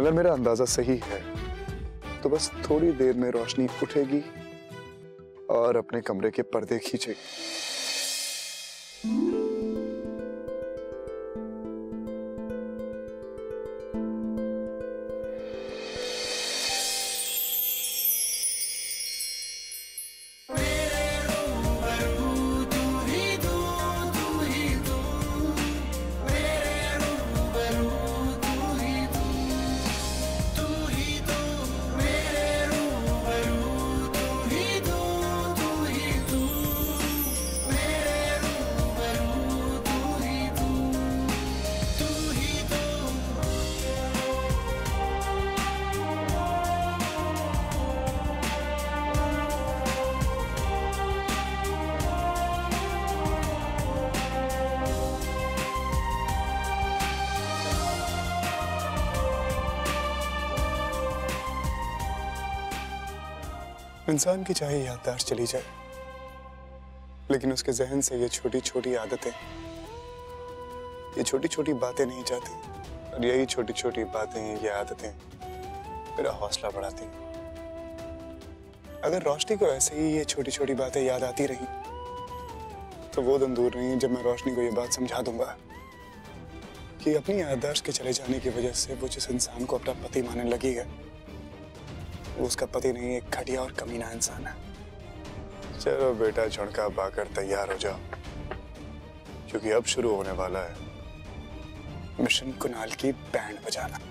अगर मेरा अंदाजा सही है तो बस थोड़ी देर में रोशनी उठेगी और अपने कमरे के पर्दे खींचेगी। इंसान की चाहे याददाश्त चली जाए, लेकिन उसके जहन से ये छोटी छोटी आदतें, ये छोटी छोटी बातें नहीं जाती। और यही छोटी छोटी बातें, ये आदतें मेरा हौसला बढ़ाती हैं। अगर रोशनी को ऐसे ही ये छोटी छोटी बातें याद आती रही तो वो दिन दूर नहीं जब मैं रोशनी को ये बात समझा दूंगा कि अपनी याददाश्त के चले जाने की वजह से वो जिस इंसान को अपना पति मानने लगी है वो उसका पति नहीं, एक घटिया और कमीना इंसान है। चलो बेटा, झुणका पाकर तैयार हो जाओ, क्योंकि अब शुरू होने वाला है मिशन कुणाल की बैंड बजाना।